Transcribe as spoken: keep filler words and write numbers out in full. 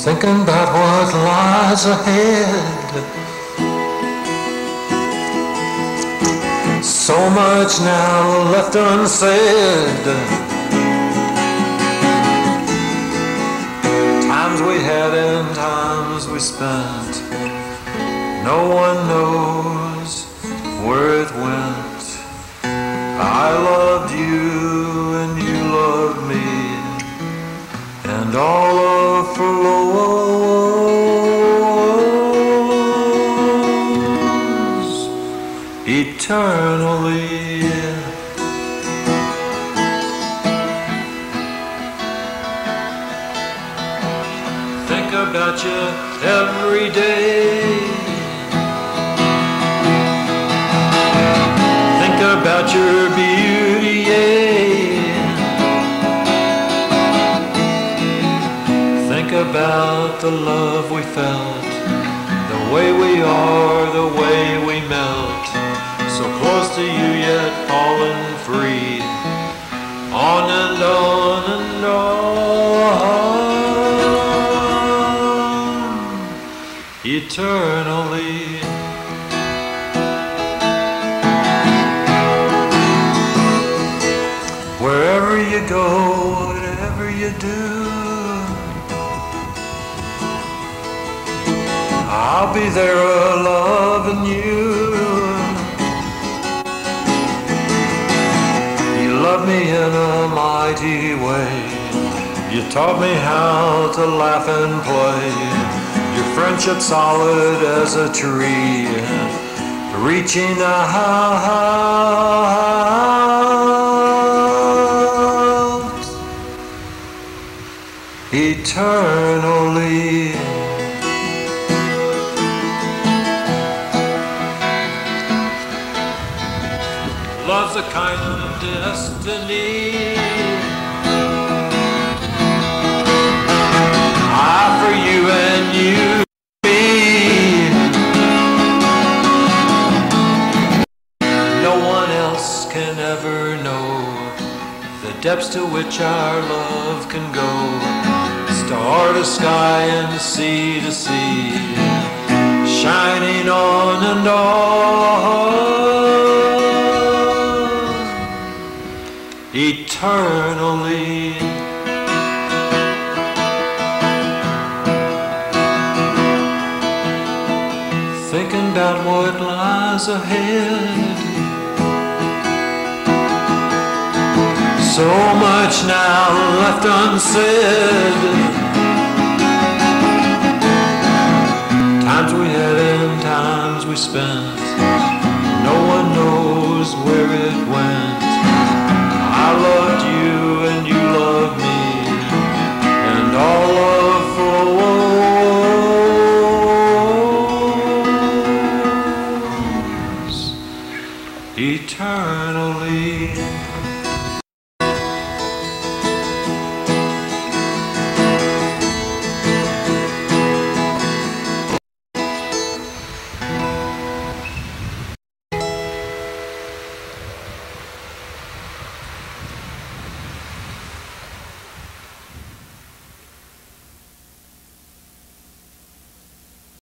thinking about what lies ahead. So much now left unsaid. Times we had and times we spent, no one knows where it went. I loved you and you loved me, and all of flows eternally. Think about you every day. Think about your beauty, yeah. Think about the love we felt, the way we are, the way we melt. So close to you yet falling free, on and on and on, eternally. Wherever you go, whatever you do, I'll be there loving you. You love me in a mighty way. You taught me how to laugh and play. Your friendship solid as a tree, reaching out eternally. Love's a kind of destiny. I for you and you me. No one else can ever know the depths to which our love can go. Star to sky and sea to sea, shining on and on, eternally. Thinking about what lies ahead. So much now left unsaid. Times we had and times we spent, no one knows where it went. I loved you and you loved me, and all of flows eternally.